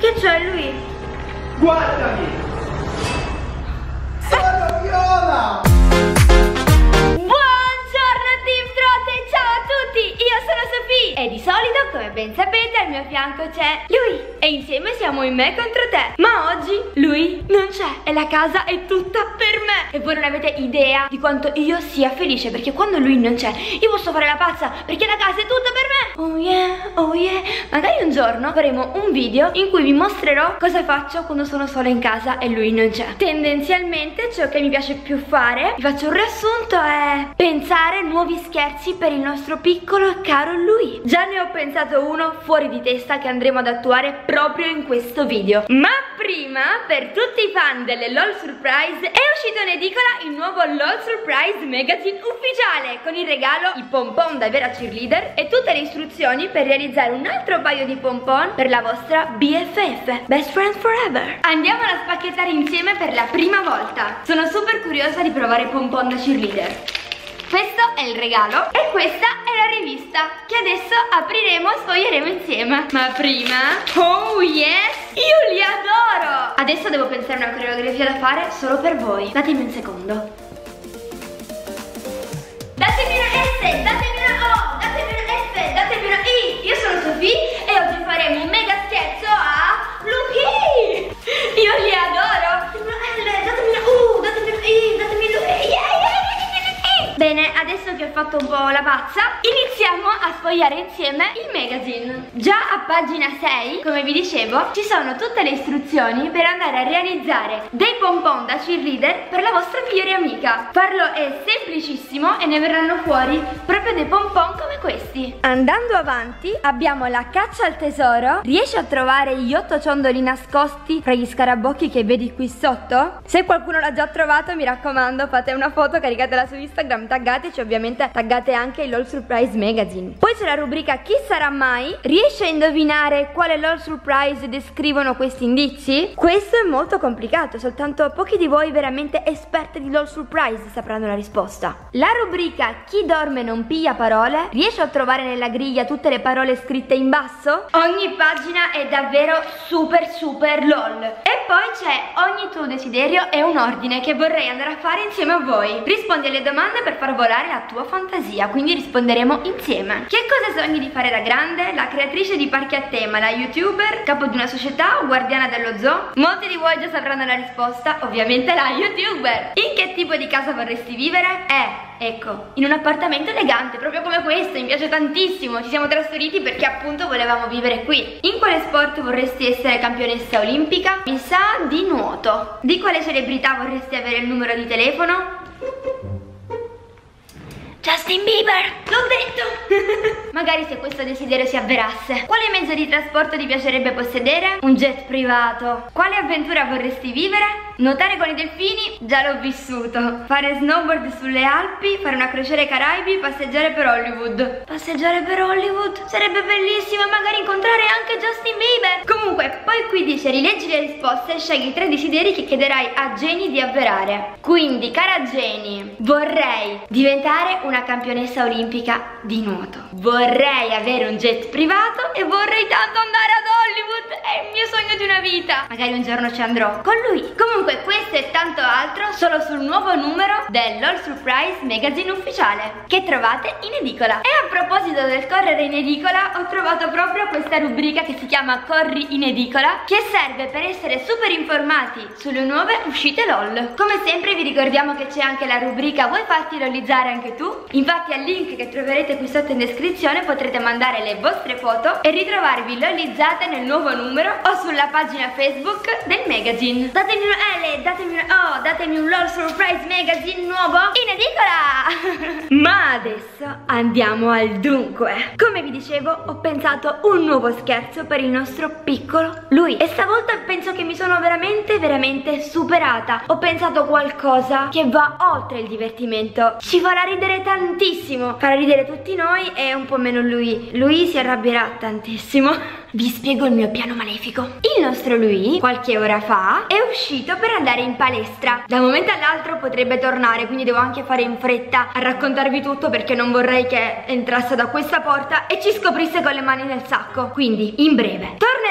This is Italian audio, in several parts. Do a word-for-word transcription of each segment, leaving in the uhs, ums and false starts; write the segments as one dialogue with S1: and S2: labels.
S1: Che c'è lui?
S2: Guardami! Sono Viola!
S1: Buongiorno Team Trotte, ciao a tutti, io sono Sofì e di solito, come ben sapete, al mio fianco c'è lui e insieme siamo in Me contro te. Ma oggi lui non c'è e la casa è tutta per me. E voi non avete idea di quanto io sia felice, perché quando lui non c'è io posso fare la pazza, perché la casa è tutta per me. Oh yeah, oh yeah. Magari un giorno faremo un video in cui vi mostrerò cosa faccio quando sono sola in casa e lui non c'è. Tendenzialmente ciò che mi piace più fare, vi faccio un riassunto, è pensare nuovi scherzi per il nostro piccolo e caro lui. Già ne ho pensato uno fuori di testa che andremo ad attuare proprio in questo video. Ma prima, per tutti i fan delle LOL Surprise, è uscito in edicola il nuovo LOL Surprise Magazine ufficiale, con il regalo i pompon da vera cheerleader e tutte le istruzioni per realizzare un altro paio di pompon per la vostra B F F, Best Friends Forever. Andiamo a spacchettare insieme per la prima volta. Sono super curiosa di provare i pompon da cheerleader. Questo è il regalo e questa è la rivista che adesso apriremo e sfoglieremo insieme. Ma prima, oh yes, io li adoro! Adesso devo pensare a una coreografia da fare solo per voi. Datemi un secondo. Datemi una S, datemi una O, datemi una F, datemi una I. Io sono Sofì e oggi faremo un mega scherzo a Lucky. Io li adoro. Datemi una L, datemi una U, datemi una I, datemi una E. Yeah, yeah. Bene, adesso che ho fatto un po' la pazza, iniziamo a sfogliare insieme il magazine. Già a pagina sei, come vi dicevo, ci sono tutte le istruzioni per andare a realizzare dei pompon da cheerleader per la vostra migliore amica. Farlo è semplicissimo e ne verranno fuori proprio dei pompon come questi. Andando avanti abbiamo la caccia al tesoro. Riesci a trovare gli otto ciondoli nascosti fra gli scarabocchi che vedi qui sotto? Se qualcuno l'ha già trovato, mi raccomando, fate una foto, caricatela su Instagram, taggateci, ovviamente taggate anche il LOL Surprise Magazine. Poi c'è la rubrica Chi sarà mai? Riesci a indovinare quale LOL Surprise descrivono questi indizi? Questo è molto complicato, soltanto pochi di voi veramente esperti di LOL Surprise sapranno la risposta. La rubrica Chi dorme non piglia parole? Riesci a trovare nella griglia tutte le parole scritte in basso? Ogni pagina è davvero super super LOL. E poi c'è ogni tuo desiderio e un ordine che vorrei andare a fare insieme a voi. Rispondi alle domande per far volare la tua fantasia, quindi risponderemo insieme. Che cosa sogni di fare da grande? La creatrice di parchi a tema, la youtuber, capo di una società o guardiana dello zoo? Molti di voi già sapranno la risposta, ovviamente la youtuber. In che tipo di casa vorresti vivere? Eh, ecco, in un appartamento elegante, proprio come questo, mi piace tantissimo. Ci siamo trasferiti perché appunto volevamo vivere qui. In quale sport vorresti essere campionessa olimpica? Mi sa di nuoto. Di quale celebrità vorresti avere il numero di telefono? Justin Bieber, l'ho detto! Magari se questo desiderio si avverasse. Quale mezzo di trasporto ti piacerebbe possedere? Un jet privato. Quale avventura vorresti vivere? Nuotare con i delfini? Già l'ho vissuto. Fare snowboard sulle Alpi? Fare una crociera ai Caraibi? Passeggiare per Hollywood? Passeggiare per Hollywood? Sarebbe bellissimo, magari incontrare anche Justin Bieber. Comunque, poi qui dice rileggi le risposte e scegli i tre desideri che chiederai a Jenny di avverare. Quindi, cara Jenny, vorrei diventare una una campionessa olimpica di nuoto. Vorrei avere un jet privato e vorrei tanto andare ad Hollywood. È il mio sogno di una vita. Magari un giorno ci andrò con lui. Comunque questo e tanto altro solo sul nuovo numero del LOL Surprise Magazine ufficiale, che trovate in edicola. E a proposito del correre in edicola, ho trovato proprio questa rubrica che si chiama Corri in edicola, che serve per essere super informati sulle nuove uscite LOL. Come sempre vi ricordiamo che c'è anche la rubrica Vuoi farti lollizzare anche tu? Infatti al link che troverete qui sotto in descrizione potrete mandare le vostre foto e ritrovarvi lollizzate nel nuovo numero o sulla pagina Facebook del magazine. Datemi una L, datemi una O, datemi un LOL Surprise Magazine nuovo in edicola! Ma adesso andiamo al dunque. Come vi dicevo, ho pensato un nuovo scherzo per il nostro piccolo lui. E stavolta penso che mi sono veramente veramente superata. Ho pensato qualcosa che va oltre il divertimento. Ci farà ridere tantissimo, farà ridere tutti noi e un po' meno lui. Lui si arrabbierà tantissimo. Vi spiego il mio piano malefico. Il nostro lui, qualche ora fa, è uscito per andare in palestra. Da un momento all'altro potrebbe tornare, quindi devo anche fare in fretta a raccontarvi tutto, perché non vorrei che entrasse da questa porta e ci scoprisse con le mani nel sacco. Quindi, in breve, tornerà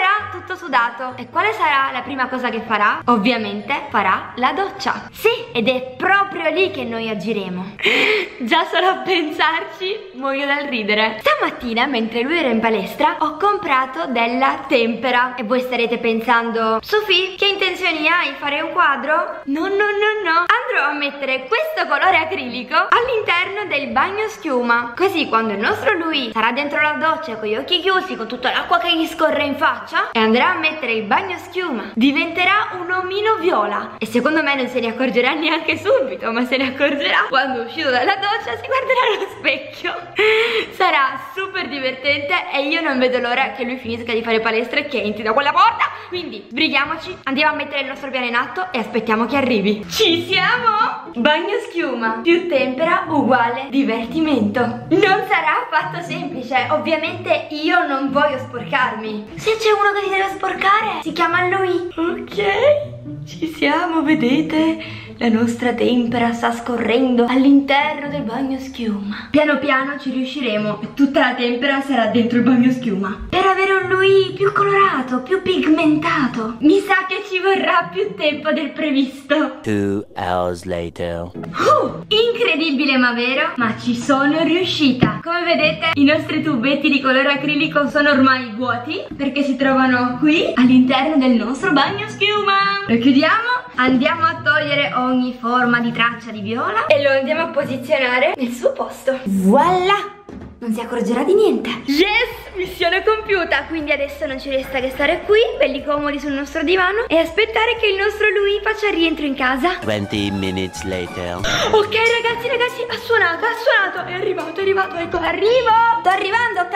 S1: tutto sudato. E quale sarà la prima cosa che farà? Ovviamente farà la doccia. Sì, ed è proprio lì che noi agiremo. Già solo a pensarci muoio dal ridere. Stamattina, mentre lui era in palestra, ho comprato della tempera. E voi starete pensando: Sofì, che intenzioni hai? Fare un quadro? No, no, no, no. Andrò a mettere questo colore acrilico all'interno del bagno schiuma. Così quando il nostro lui sarà dentro la doccia con gli occhi chiusi, con tutta l'acqua che gli scorre in faccia, e andrà a mettere il bagno schiuma, diventerà un omino viola. E secondo me non se ne accorgerà neanche subito, ma se ne accorgerà quando uscito dalla doccia si guarderà allo specchio. Sarà super divertente e io non vedo l'ora che lui finisca di fare palestra e che entri da quella porta. Quindi sbrighiamoci, andiamo a mettere il nostro piano in atto e aspettiamo che arrivi. Ci siamo! Bagno schiuma più tempera uguale divertimento. Non sarà affatto semplice. Ovviamente io non voglio sporcarmi. Se c'è uno che si deve sporcare, si chiama lui. Ok, ci siamo, vedete? La nostra tempera sta scorrendo all'interno del bagno schiuma. Piano piano ci riusciremo e tutta la tempera sarà dentro il bagno schiuma. Per avere un lui più colorato, più pigmentato. Mi sa che ci vorrà più tempo del previsto.
S3: Two hours later.
S1: Uh, incredibile ma vero, ma ci sono riuscita. Come vedete, i nostri tubetti di colore acrilico sono ormai vuoti, perché si trovano qui all'interno del nostro bagno schiuma. Lo chiudiamo, andiamo a togliere ogni forma di traccia di viola e lo andiamo a posizionare nel suo posto. Voilà! Non si accorgerà di niente. Yes! Missione compiuta. Quindi adesso non ci resta che stare qui, belli comodi sul nostro divano, e aspettare che il nostro lui faccia rientro in casa.
S3: Twenty minutes later.
S1: Ok ragazzi, ragazzi, ha suonato, ha suonato. È arrivato, è arrivato, ecco. Arrivo! Sto arrivando, ho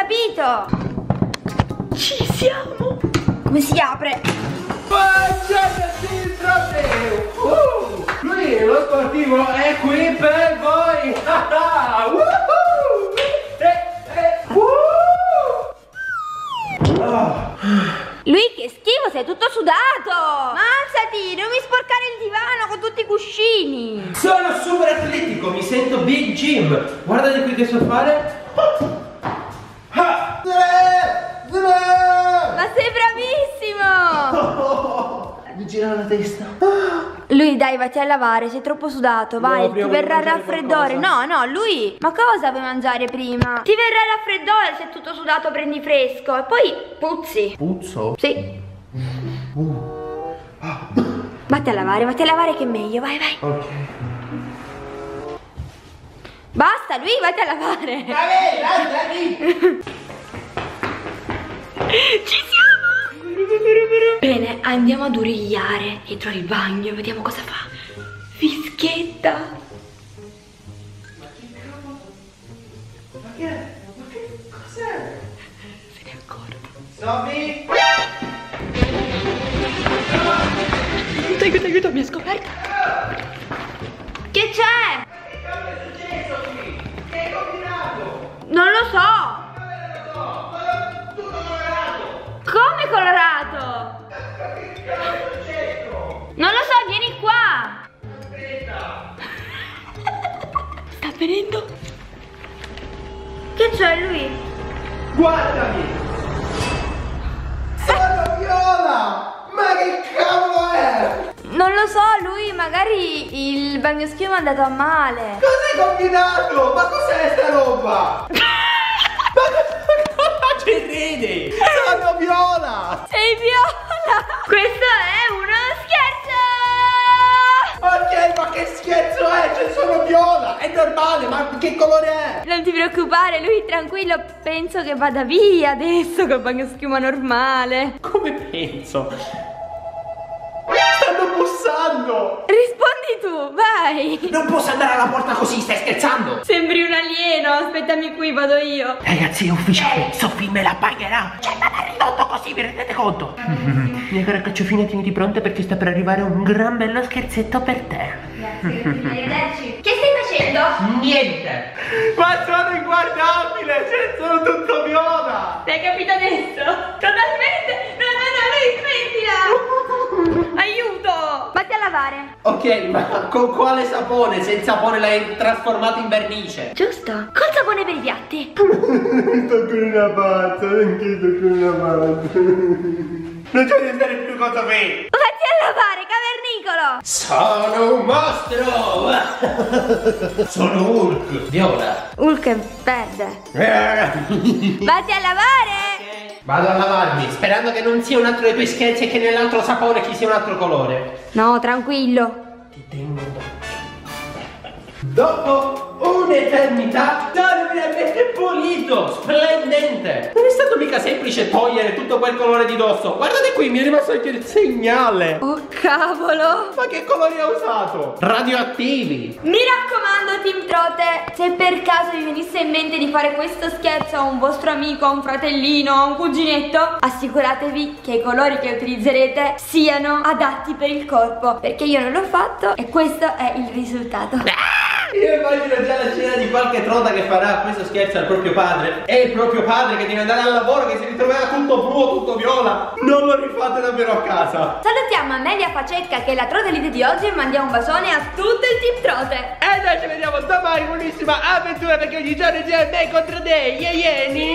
S1: capito. Ci siamo. Come si apre?
S2: Buongiorno Silvio! Uh, lui, lo sportivo, è qui per voi! uh, eh, eh, uh. Oh.
S1: Lui, che schifo, sei tutto sudato! Ma alzati, non mi sporcare il divano con tutti i cuscini!
S2: Sono super atletico, mi sento Big Jim! Guarda di qui che so fare! Ah.
S1: Ma sei bravissimo!
S2: Oh, mi gira la testa.
S1: Lui, dai, vatti a lavare, sei troppo sudato, vai,
S2: No,
S1: ti
S2: prima
S1: verrà il
S2: volevo
S1: raffreddore.
S2: mangiare
S1: No, no, lui, ma cosa vuoi mangiare prima? Ti verrà il raffreddore, se tutto sudato prendi fresco e poi puzzi.
S2: Puzzo?
S1: Sì. Vatti a lavare, vatti a lavare che è meglio, vai, vai.
S2: Ok.
S1: Basta, lui, vatti a lavare.
S2: Dai, dai,
S1: Ci siamo! Bene, andiamo ad urigliare dietro il bagno, vediamo cosa fa. Fischietta.
S2: Ma che? Ma che cos'è?
S1: Se ne accorge.
S2: Sophie?
S1: Aiuto, aiuto, aiuto, mi ha scoperto. Che c'è?
S2: Che cosa è successo qui? Che hai combinato?
S1: Non lo so. Come colorato? Non lo so, vieni qua. Sta venendo. Che c'è lui?
S2: Guardami! Sono viola! Ma che cavolo è?
S1: Non lo so, lui magari il bagno schiuma è andato a male.
S2: Cosa hai combinato? Ma cos'è sta roba? Ci ridi! Sono viola!
S1: Sei viola! Questo è uno scherzo!
S2: Ok, ma che scherzo è? Cioè sono viola! È normale, ma che colore è?
S1: Non ti preoccupare, lui tranquillo, penso che vada via adesso col bagno schiuma normale.
S2: Come penso? Stanno bussando!
S1: Rispondi tu, vai!
S2: Non posso andare alla porta così, stai scherzando?
S1: Sembri un alieno, aspettami qui, vado io.
S2: Ragazzi, è ufficiale, Sofì me la pagherà. C'è da ridotto così, vi rendete conto? Mia cara Cacciofina, tieniti pronta perché sta per arrivare un gran bello scherzetto per te.
S1: Grazie, arrivederci. Che stai facendo?
S2: Niente! Ma sono inguardabile, cioè sono tutto viola!
S1: L'hai capito adesso? Totalmente! No, no, no, lui smettila! Aiuto! Vatti a lavare.
S2: Ok, ma con quale sapone? Se il sapone l'hai trasformato in vernice.
S1: Giusto, col sapone per i piatti.
S2: Sto con una pazza, anche sto con una pazza. Non c'è di stare più con me.
S1: Vatti a lavare, cavernicolo.
S2: Sono un mostro. Sono Hulk. Viola.
S1: Hulk è verde. Vatti a lavare.
S2: Vado a lavarmi, sperando che non sia un altro dei tuoi scherzi e che nell'altro sapone ci sia un altro colore.
S1: No, tranquillo.
S2: Ti tengo dopo un'eternità, torna veramente pulito, splendente. Non è stato mica semplice togliere tutto quel colore di dosso. Guardate qui, mi è rimasto anche il segnale.
S1: Oh cavolo.
S2: Ma che colori ha usato? Radioattivi.
S1: Mi raccomando, Team Trote, se per caso vi venisse in mente di fare questo scherzo a un vostro amico, a un fratellino, a un cuginetto, assicuratevi che i colori che utilizzerete siano adatti per il corpo, perché io non l'ho fatto e questo è il risultato.
S2: Io immagino già la scena di qualche trota che farà questo scherzo al proprio padre. E il proprio padre che deve andare al lavoro, che si ritroverà tutto blu, tutto viola. Non lo rifate davvero a casa.
S1: Salutiamo Amelia Facecca, che è la Trote Elite di oggi, e mandiamo un bacione a tutto il Team Trote.
S2: E noi ci vediamo domani, buonissima avventura, perché ogni giorno c'è me contro te. Yeah, yeah,